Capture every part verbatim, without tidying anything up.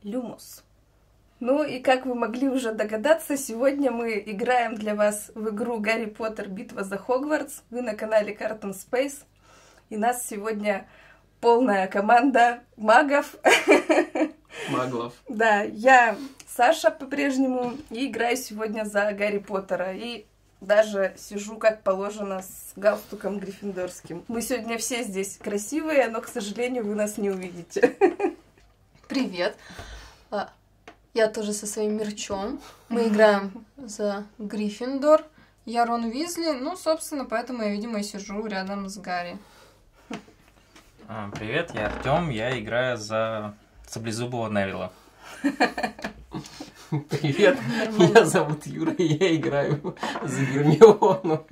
Люмус. Ну и как вы могли уже догадаться, сегодня мы играем для вас в игру Гарри Поттер Битва за Хогвартс. Вы на канале Cartoon Space. И нас сегодня полная команда магов. Маглов. Да, я Саша по-прежнему и играю сегодня за Гарри Поттера. И даже сижу, как положено, с галстуком гриффиндорским. Мы сегодня все здесь красивые, но, к сожалению, вы нас не увидите. Привет. Я тоже со своим мерчом. Мы играем за Гриффиндор. Я Рон Уизли. Ну, собственно, поэтому я, видимо, и сижу рядом с Гарри. Привет, я Артём. Я играю за Саблезубого Невилла. Привет, меня зовут Юра, и я играю за Гермиону.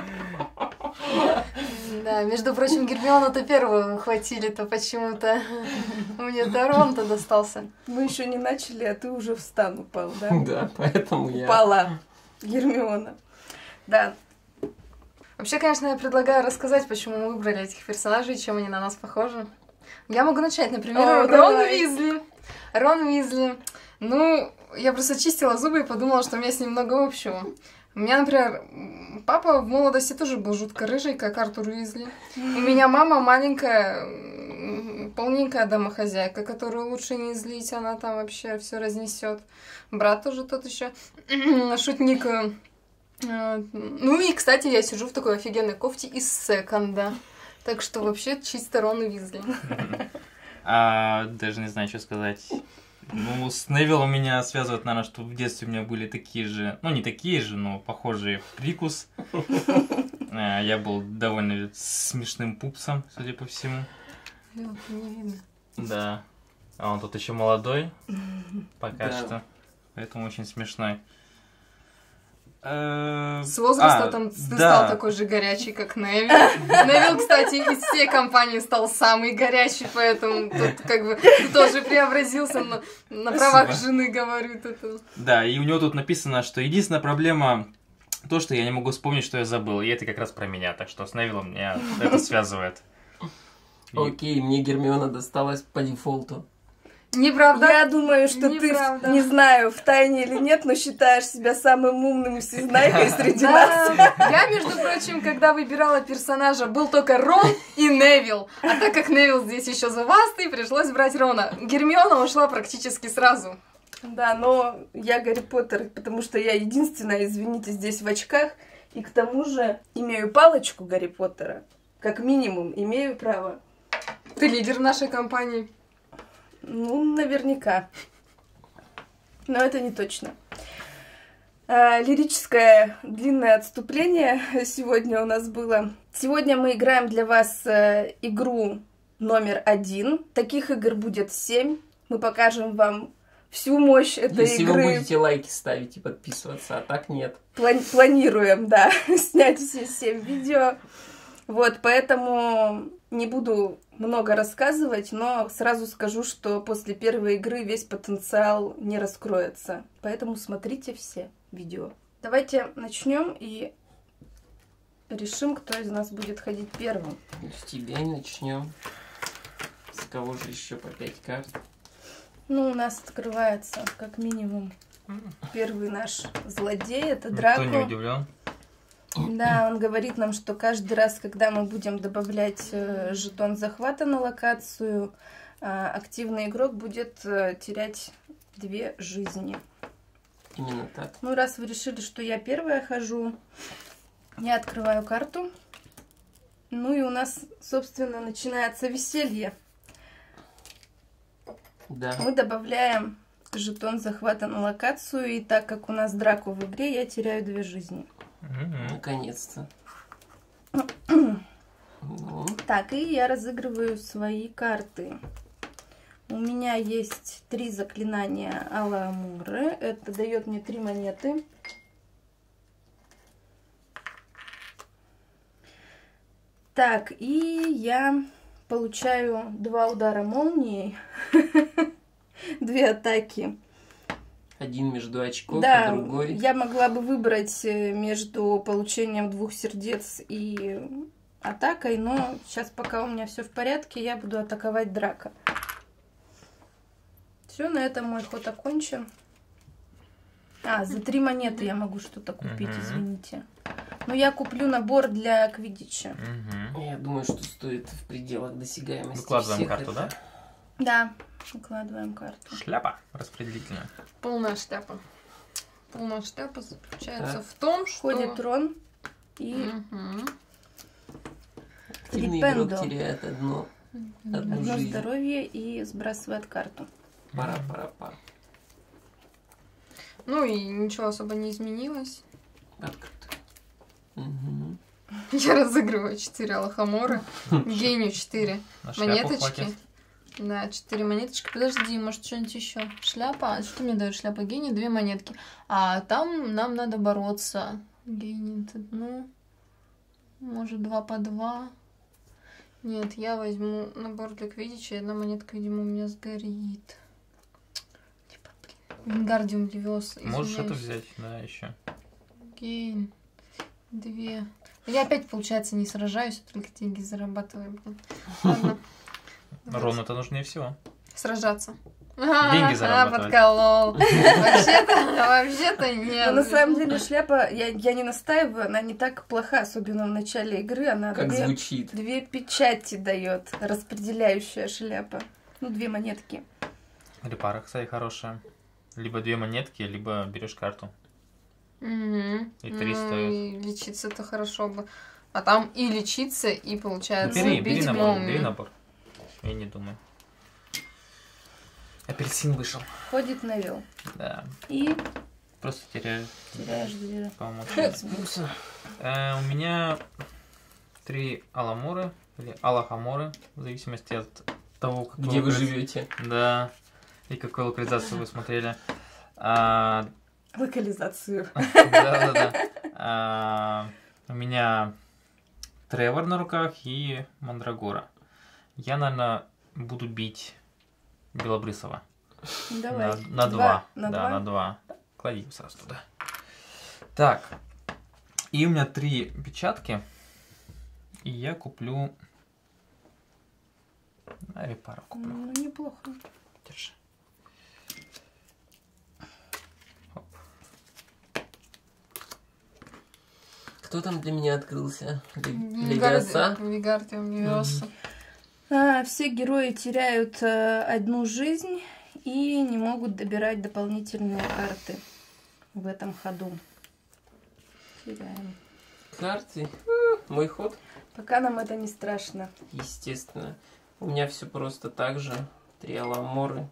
Да, между прочим, Гермиону-то первую ухватили-то почему-то. Мне-то Рон-то достался. Мы еще не начали, а ты уже в стан упал, да? Да, поэтому я... Упала Гермиона. Да. Вообще, конечно, я предлагаю рассказать, почему мы выбрали этих персонажей, чем они на нас похожи. Я могу начать, например, О, Рон давай. Уизли. Рон Уизли. Ну, я просто чистила зубы и подумала, что у меня с ним много общего. У меня, например, папа в молодости тоже был жутко рыжий, как Артур Уизли. У меня мама маленькая, полненькая домохозяйка, которую лучше не злить, она там вообще все разнесет. Брат тоже тот еще шутник. Ну и, кстати, я сижу в такой офигенной кофте из секонда. Так что вообще чисто Рон Уизли. А, даже не знаю, что сказать. Ну, с Невиллом меня связывает, наверное, что в детстве у меня были такие же, ну, не такие же, но похожие прикус. Я был довольно смешным пупсом, судя по всему. Не видно. Да. А он тут еще молодой, пока Да. что. Поэтому очень смешной. Э, С возраста а, там ты да. стал такой же горячий, как Невилл. Невилл, кстати, из всей компании стал самый горячий, поэтому тут как бы ты тоже преобразился на, на правах жены, говорю. Это. Да, и у него тут написано, что единственная проблема то, что я не могу вспомнить, что я забыл. И это как раз про меня, так что с Невиллом меня это связывает. Окей, мне Гермиона досталась по дефолту. Неправда. Я думаю, что Неправда. ты, не знаю, в тайне или нет, но считаешь себя самым умным и всезнайкой среди нас. Да. Я, между прочим, когда выбирала персонажа, был только Рон и Невилл. А так как Невилл здесь еще зубастый, пришлось брать Рона. Гермиона ушла практически сразу. Да, но я Гарри Поттер, потому что я единственная, извините, здесь в очках. И к тому же имею палочку Гарри Поттера. Как минимум, имею право. Ты лидер нашей компании. Ну, наверняка. Но это не точно. А, лирическое длинное отступление сегодня у нас было. Сегодня мы играем для вас э, игру номер один. Таких игр будет семь. Мы покажем вам всю мощь этой Если игры. вы будете лайки ставить и подписываться, а так нет. Плани- планируем, да, снять все семь видео. Вот, поэтому не буду много рассказывать, но сразу скажу, что после первой игры весь потенциал не раскроется. Поэтому смотрите все видео. Давайте начнем и решим, кто из нас будет ходить первым. С тебя и начнем. С кого же еще по пять карт? Ну, у нас открывается, как минимум, первый наш злодей, это Никто Драко. не удивлен. Да, он говорит нам, что каждый раз, когда мы будем добавлять э, жетон захвата на локацию, э, активный игрок будет э, терять две жизни. Именно так. Ну, раз вы решили, что я первая хожу, я открываю карту. Ну и у нас, собственно, начинается веселье. Да. Мы добавляем жетон захвата на локацию, и так как у нас Драко в игре, я теряю две жизни. Мгм. Наконец-то. Ну, Так, и я разыгрываю свои карты. У меня есть три заклинания Аламуры. Это дает мне три монеты. Так, и я получаю два удара молнии. Две атаки. один между очков, Да, а другой... я могла бы выбрать э, между получением двух сердец и атакой, но сейчас пока у меня все в порядке, я буду атаковать Драко. Все, на этом мой ход окончен. А, за три монеты я могу что-то купить, Мгм. извините. Но я куплю набор для квиддича. Мгм. Я думаю, что стоит в пределах досягаемости Выкладываем всех карту, это. да? Да, выкладываем карту. Шляпа распределительная. Полная шляпа. Полная шляпа заключается Так. в том, что... Ходит трон и Мгм. Активный игрок Репендо. теряет одно, одну одно жизнь. здоровье и сбрасывает карту. Пара-пара-пара. Ну и ничего особо не изменилось. Открыто. Мгм. Я разыгрываю четыре алахамора, гению четыре На шляпу монеточки. хватит. Да, четыре монеточки. Подожди, может что-нибудь еще? Шляпа? А что мне дает шляпа гений? Две монетки. А там нам надо бороться. Гений, это, ну, может, два по два. Нет, я возьму набор для квиддича, и одна монетка, видимо, у меня сгорит. Типа, блин. Вингардиум Левиоса. Можешь это извиняюсь. взять, да, еще. Гейн. Две. Я опять, получается, не сражаюсь, а только деньги зарабатываю. Блин. Ладно. Рону-то нужнее всего. Сражаться. Деньги А, зарабатывать. подколол. Вообще-то, вообще-то Но нет. на самом деле шляпа, я, я не настаиваю, она не так плоха, особенно в начале игры. Она Как две, звучит. две печати дает, распределяющая шляпа. Ну, две монетки. Репара, кстати, хорошая. Либо две монетки, либо берешь карту. Мгм. И три Ну, стоит. и лечиться-то хорошо бы. А там и лечиться, и Ну, получается бери, бери бить набор, молнией. бери набор. Я не думаю. Апельсин вышел. Ходит Невил. Да. И Просто теряю, теряешь две. по-моему. Спуса. Э, у меня три аламоры, или алахаморы, в зависимости от того, как Где вы локализ- живете? Да. И какую локализацию вы смотрели. А, Локализацию. Да-да-да. А, У меня Тревор на руках и Мандрагора. Я, наверное, буду бить Белобрысова. Давай. На, на два. На да, два? на два. Клади его сразу туда. Так. И у меня три печатки. И я куплю... А, репару куплю. Ну, неплохо. Держи. Кто там для меня открылся? Ле- Левиоса? Вигардиум Левиоса. А, все герои теряют э, одну жизнь и не могут добирать дополнительные карты в этом ходу. Теряем. Карты. М, Мой ход, Пока нам это не страшно. естественно. У меня все просто так же. Три аламоры.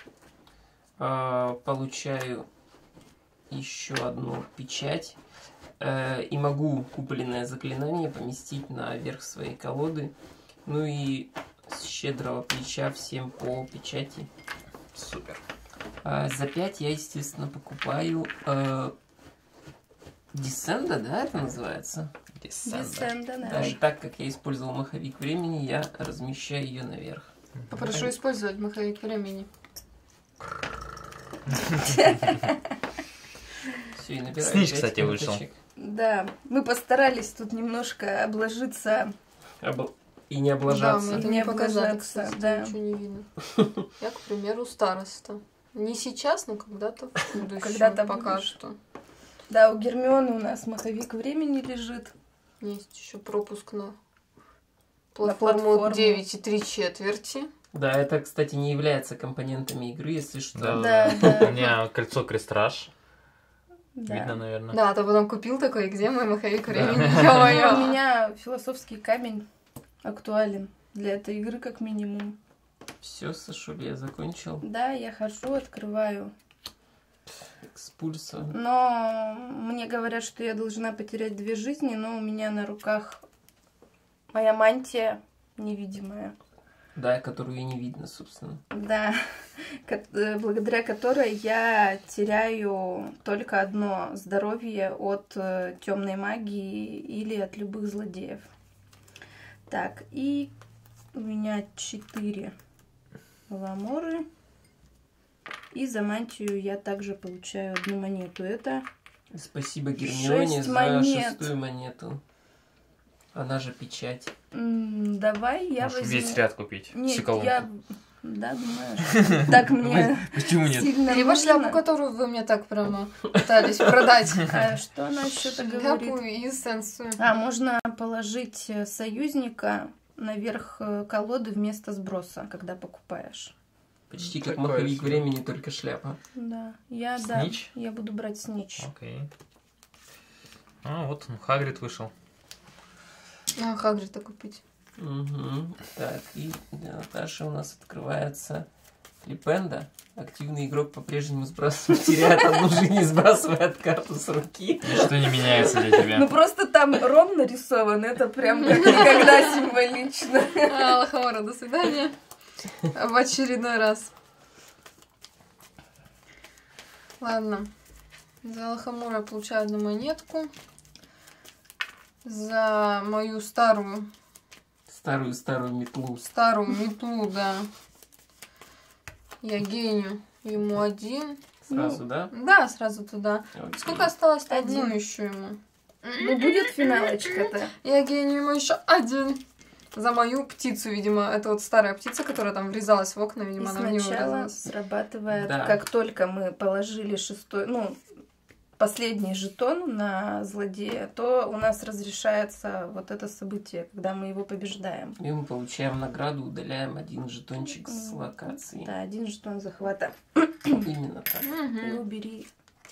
А, Получаю еще одну печать. Э, И могу купленное заклинание поместить на верх своей колоды. Ну и с щедрого плеча всем по печати. Супер. А за пять я, естественно, покупаю э, Десенда, да, это называется? Десенда. Десенда, да. Да, и так как я использовал маховик времени, я размещаю ее наверх. Попрошу использовать маховик времени. Все, и набираю Снич, пять кстати, вышел. карточек. Да, мы постарались тут немножко обложиться. Обл- И не Да, облажаться. мы это Не не показали, облажаться, кстати, да. ничего не видно. Я, к примеру, староста. Не сейчас, но когда-то в будущем. Когда-то пока будешь. что. Да, у Гермионы у нас маховик времени лежит. Есть еще пропуск на платформу, платформу. девять и три четверти. Да, это, кстати, не является компонентами игры, если что. Да, Да, да. да. У меня кольцо крестраж. Да. Видно, наверное. Да, а то потом купил такой, где мой маховик времени? Ну, у Ё-моё. меня философский камень актуален для этой игры как минимум. Все, Сашуль, я закончил. Да, я хожу, открываю. Экспульса. Но мне говорят, что я должна потерять две жизни, но у меня на руках моя мантия невидимая. Да, которую и не видно, собственно. Да, ко- э, благодаря которой я теряю только одно здоровье от темной магии или от любых злодеев. Так, и у меня четыре ламоры. И за мантию я также получаю одну монету. Это Спасибо Гермионе Шесть за монет. шестую монету. Она же печать. м, давай я Можешь возьму... весь ряд купить. Нет, Всю колонку. я Да, думаешь? Так мне Почему нет? сильно Либо шляпу, нужно. которую вы мне так прямо пытались продать. А что она еще-то Шляпу говорит? и эссенцию. А, можно положить союзника наверх колоды вместо сброса, когда покупаешь. Почти как Такое маховик себе. времени, только шляпа. Да, я, Снич? да, я буду брать снич. Окей. А, вот он, Хагрид вышел. А, Хагрида купить. Угу. Так, и для Наташи у нас открывается Флипенда. Активный игрок по-прежнему сбрасывает, теряет одну жизнь и сбрасывает карту с руки. Ничто не меняется для Ну тебя. просто там ром нарисован, это прям как никогда символично. А, Лохомора, до свидания. В очередной раз. Ладно. За Лохомора я получаю одну монетку. За мою старую, Старую-старую метлу. старую метлу, да. Я гению. Ему один. Сразу, да? Да, сразу туда. Окей. Сколько осталось? Один. Одну еще ему. Ну будет финалочка-то. Я гению ему еще один. За мою птицу, видимо. Это вот старая птица, которая там врезалась в окна, И видимо, она в него сначала врезалась. срабатывает, Да. как только мы положили шестой, ну, последний жетон на злодея, то у нас разрешается вот это событие, когда мы его побеждаем. И мы получаем награду, удаляем один жетончик с локации. Да, один жетон захвата. Именно так. И Мгм. убери.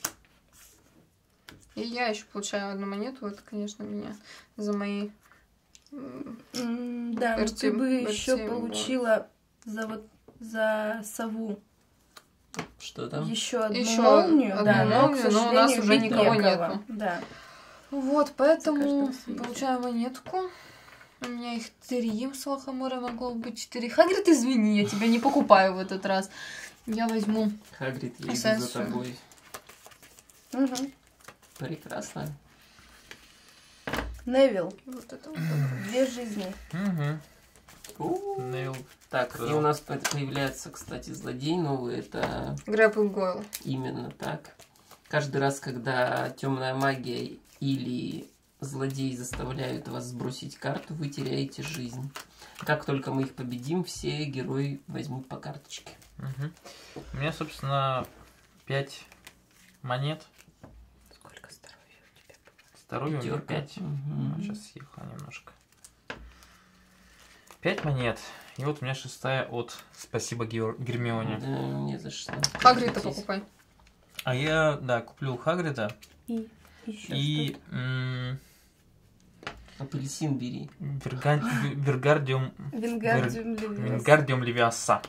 И я еще получаю одну монету. Это, конечно, меня за мои... м, М, Да, но ты Вертим, бы еще вертим, получила за вот за сову Что там? еще одну Ещё молнию, одну да, но, к молнию, но у нас сожалению, уже бить никого некого. нету. Да. Вот, поэтому каждого свете. получаю монетку. У меня их три. С Лохомора могло быть четыре. Хагрид, извини, я тебя не покупаю в этот раз. Я возьму. Хагрид, я иду за Эссенцию. тобой. Мгм. Прекрасно. Невил, Вот это вот. две жизни. Угу. У. Невил. Так, и у нас по- появляется, кстати, злодей новый. Это Грэппл Гойл. именно так. Каждый раз, когда темная магия или злодей заставляют вас сбросить карту, вы теряете жизнь. Как только мы их победим, все герои возьмут по карточке. Угу. У меня, собственно, пять монет. Сколько здоровья у тебя? Вторую у меня Пятерка. пять. Мгм. Сейчас съехала немножко. Пять монет. И вот у меня шестая от «Спасибо, Гер- Гермионе». Да, не за что. Хагрида Здесь. покупай. А я, да, куплю Хагрида. И еще И м, Апельсин бери. Верган- Вер- Вергардиум... Вингардиум Левиоса. Вингардиум Левиаса.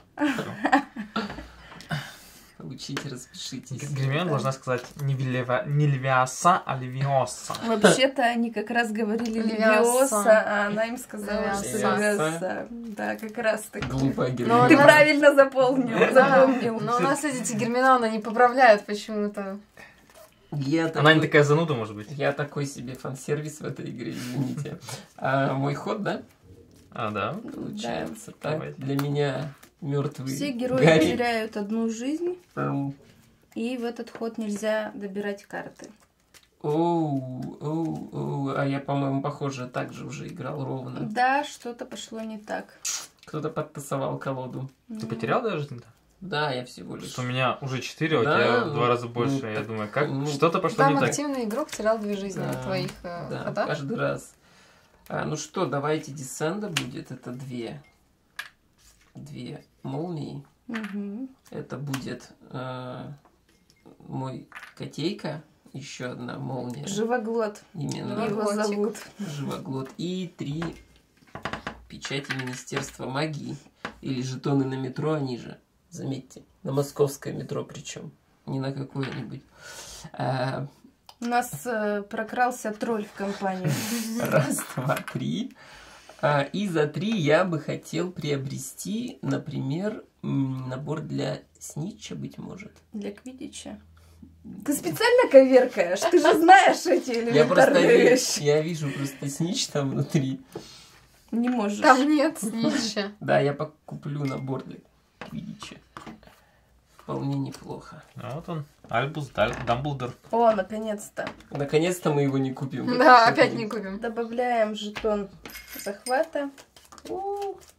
Получите, распишитесь. Гермиона должна сказать не, Вилева- не Левиаса, а Левиоса. Вообще-то они как раз говорили Левиоса. Левиоса, а она им сказала, что Левиоса. Левиоса. Да, как раз таки. Глупая Но Ты Гермиона. она- правильно заполнил, запомнил. Но у нас, видите, Гермиона не поправляет почему-то. Я Она не такой- такая зануда, может быть? Я такой себе фан-сервис в этой игре, извините. А мой ход, да? А, да. Получается так. Давайте. Для меня мертвый Все герои Гарри. теряют одну жизнь, Эм, и в этот ход нельзя добирать карты. Оу, оу, оу. А я, по-моему, похоже, так же уже играл ровно. Да, что-то пошло не так. Кто-то подтасовал колоду. Ты потерял даже жизнь-то? Да, я всего лишь. Что у меня уже четыре, а у Да, тебя в ну, два раза больше. ну, Я так, думаю, как ну, что-то пошло Там не так. активный игрок терял две жизни Да, в твоих э, Да, ходах. каждый раз. А, ну что, давайте Десенда будет. Это две. Две молнии. Мгм. Это будет э, мой котейка. Еще одна молния. Живоглот. Именно. Его Живоглотик. зовут. Живоглот. И три печати Министерства магии. Или жетоны на метро, они же. Заметьте. На московское метро причем. Не на какое-нибудь. А, У нас э, прокрался тролль в компанию. раз, два, три. А, и за три я бы хотел приобрести, например, м, набор для снитча, быть может. Для квиддича. Ты специально коверкаешь? Ты же знаешь эти Я просто элементарные ви- вещи. я вижу просто снитч там внутри. Не можешь. Там нет снища. Да, я покуплю набор для квиддича. Вполне неплохо. А вот он, Альбус Даль- Дамблдор. О, наконец-то. Наконец-то мы его не купим. Да, опять не купим. Добавляем жетон захвата. У,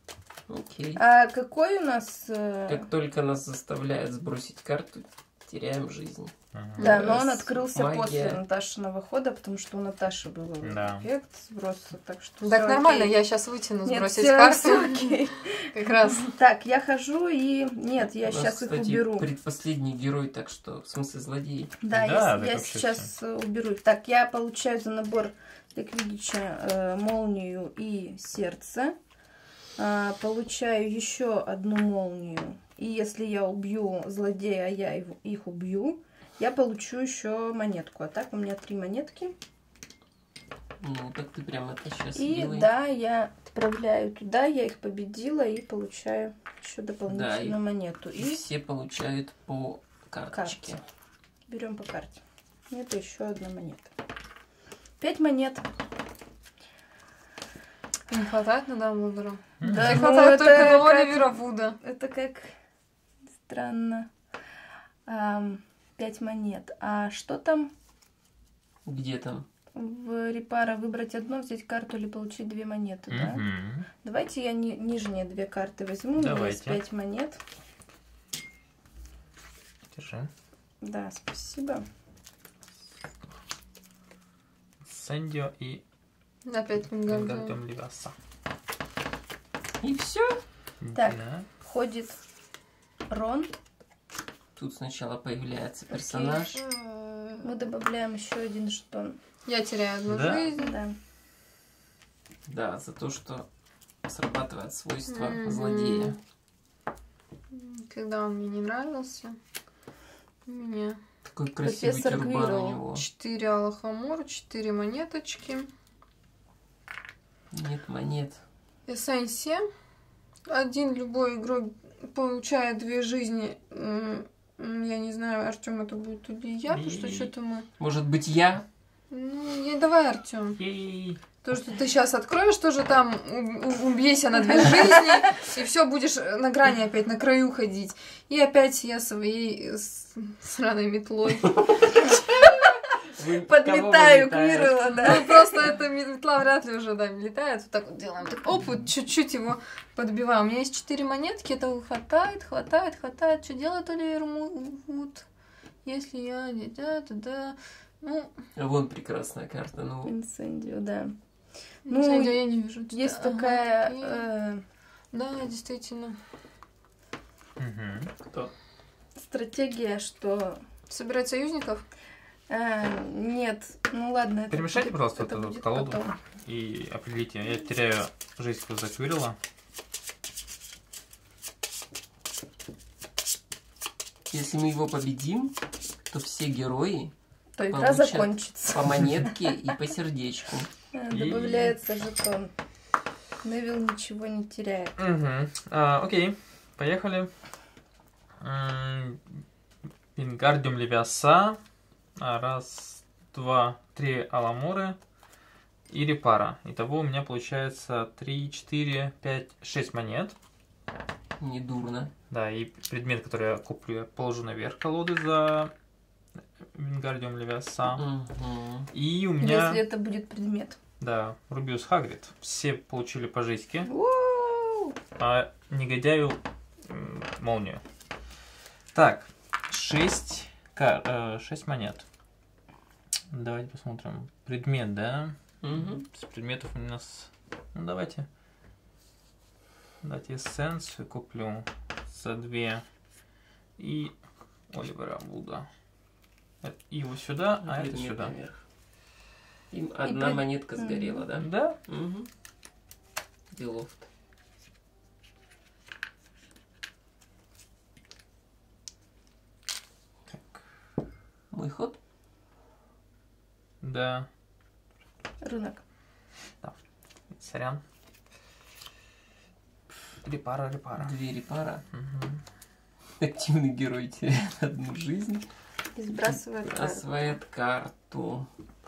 Окей. А какой у нас... э, Как только нас заставляют сбросить карту, теряем жизнь. Мгм. Да, но он Раз, открылся магия. после Наташиного хода, потому что у Наташи был Да. эффект сброса, так что Так всё нормально, окей. я сейчас вытяну Нет, сбросить всё- карту. всё окей. Как раз. Так, я хожу и... Нет, я У нас, сейчас их кстати, уберу. предпоследний герой, так что, в смысле, злодей. Да, Да, я, так я вообще сейчас э, уберу. Так, я получаю за набор для Квиддича э, молнию и сердце. А, получаю еще одну молнию. И если я убью злодея, а я его- их убью, я получу еще монетку. А так у меня три монетки. Ну, так ты прям это сейчас И делай. да, я отправляю туда, я их победила и получаю еще Да, дополнительную и- монету. И И все получают по карточке. карте. Берем по карте. Это еще одна монета. Пять монет. Не хватает на Дамблдора. Да, Не ну хватает это только на как- Оливера Вуда. Это как странно. Ам, Пять монет. А что там Где там? в репара? Выбрать одно, взять карту или получить две монеты, да? Мгм. Давайте я ни- нижние две карты возьму. У меня есть Давайте. пять монет. Держи. Да, спасибо. Сэндио и Опять Вингардиум. Вингардиум Левиаса. И все. Так. Да. Входит Рон. Тут сначала появляется персонаж. Мы добавляем еще один жетон. Я теряю одну Да. жизнь. Да. Да, за то, что срабатывает свойство Мгм. злодея. Когда он мне не нравился. У меня Такой красивый Профессор тюрбан Квирл. у него. четыре алахамура, четыре монеточки. Нет монет. Эссенсия. Один любой игрок получает две жизни. М, м, Я не знаю, Артем это будет или я, потому что И- что-то мы... Может быть, я? Ну, я давай, Артем. Ей. То, что ты сейчас откроешь, тоже там у- у- убейся на две жизни, и все будешь на грани опять, на краю ходить. И опять я своей э, с- сраной метлой. Вы Подметаю кого вы метаете? Квирла, да. Ну, просто эта метла вряд ли уже, да, летает. Вот так вот делаем. Так, оп, вот чуть-чуть его подбиваем. У меня есть четыре монетки, это хватает, хватает, хватает. Что делает Оливер Вуд? Если я дитя, тогда... Ну, Вон прекрасная карта. Ну, Инсендио, да. ну, Ну, я не вижу. Есть Ага, такая... окей. э, Да, действительно. Мгм. кто? стратегия, что... Собирать союзников? э, нет, ну ладно. это Перемешайте, будет- пожалуйста, это эту будет колоду. потом. И определите. Я теряю жизнь за Квирла. Если мы его победим, то все герои То игра Получат. закончится. по монетке и по сердечку. Э, И- Добавляется жетон. Невил ничего не теряет. Угу. А, окей, поехали. М, Вингардиум Левиаса. А, Раз, два, три Аламуры и Репара. Итого у меня получается три, четыре, пять, шесть монет. Недурно. Да, и предмет, который я куплю, я положу наверх колоды за Вингардиум Левиаса. Мгм. И у меня, Если это будет предмет. да, Рубиус Хагрид. Все получили по жизньке, Ууу! а негодяю м, молнию. Так, шесть, шесть монет. Давайте посмотрим. Предмет, да? Мгм. С предметов у нас... Ну, давайте. Давайте эссенцию куплю за две. И Оливера Вуда. Э, Его сюда, а это Предмет сюда. наверх. Им одна пред- монетка сгорела, да? Да? Угу. Делов. Так. Мой ход. Да. Рынок. Сорян. Репара, репара. Две репара. Мгм. Активный герой теряет одну жизнь. И сбрасывает карту. Осваивает карту.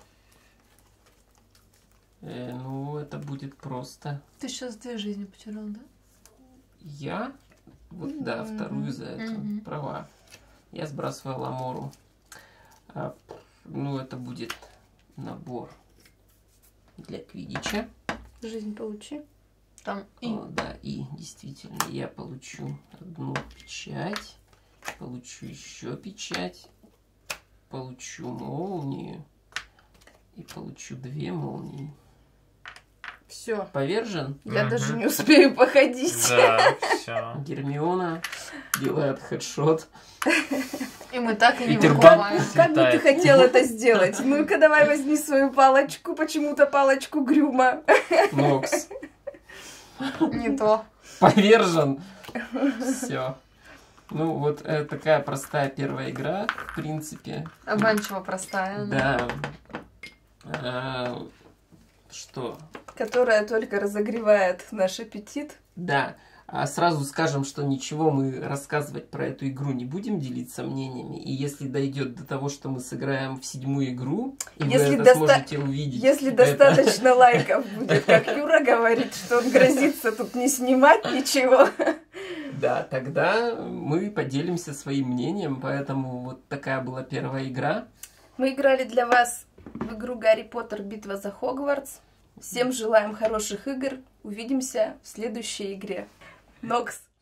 Э, ну, это будет просто. Ты сейчас две жизни потерял, да? Я? Вот, да, Мгм. вторую за это. Мгм. Права. Я сбрасываю Ламору. А, ну, это будет набор для Квиддича. Жизнь получи. Там и. О, да, и действительно, я получу одну печать, получу еще печать, получу молнию и получу две молнии. Все. Повержен? Я Мгм. даже не успею походить. Да, все. Гермиона делает хедшот. И мы так и не И тюрбан. выкупаем. Как бы ты Летает. хотел это сделать? Ну-ка, давай возьми свою палочку, почему-то палочку Грюма. Нокс. Не то. Повержен. Все. Ну, вот э, такая простая первая игра, в принципе. Обманчиво простая. Да. А, что? Которая только разогревает наш аппетит. Да. А сразу скажем, что ничего мы рассказывать про эту игру не будем, делиться мнениями. И если дойдет до того, что мы сыграем в седьмую игру, и Если вы это доста- сможете увидеть. Если это- достаточно лайков будет, как Юра говорит, что он грозится тут не снимать ничего. Да, тогда мы поделимся своим мнением. Поэтому вот такая была первая игра. Мы играли для вас в игру Гарри Поттер «Битва за Хогвартс». Всем желаем хороших игр. Увидимся в следующей игре. Нокс.